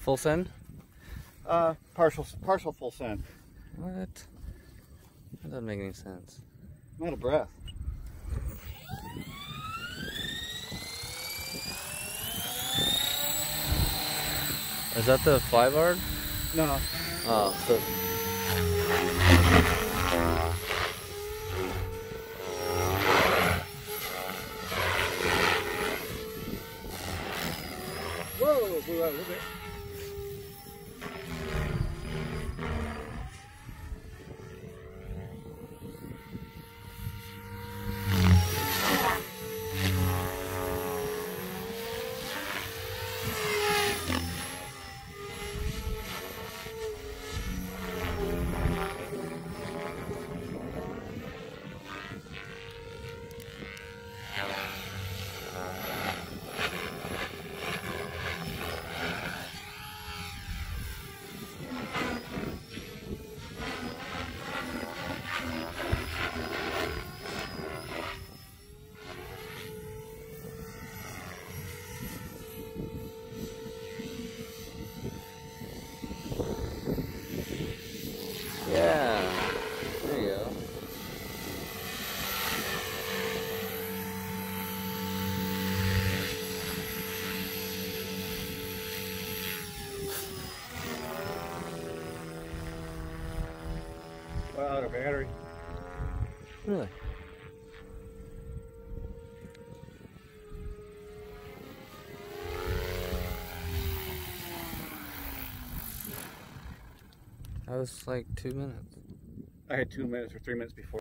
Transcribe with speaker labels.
Speaker 1: full send?
Speaker 2: Partial full send.
Speaker 1: What? That doesn't make any sense.
Speaker 2: I'm out of breath.
Speaker 1: Is that the fly guard?
Speaker 2: No.
Speaker 1: Oh, so
Speaker 2: Whoa, blew out a little bit.
Speaker 1: yeah. There you go.
Speaker 2: Well, out of battery.
Speaker 1: Really? That was like 2 minutes.
Speaker 2: I had 2 minutes or 3 minutes before.